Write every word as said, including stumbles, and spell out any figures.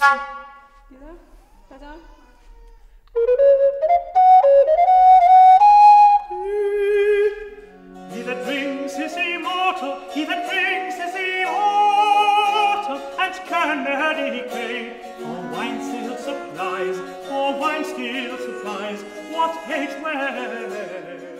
Dieser? Weiter. He that drinks is immortal, he that drinks is immortal, and can ne'er decay. For wine still supplies, for wine still supplies, what age wear?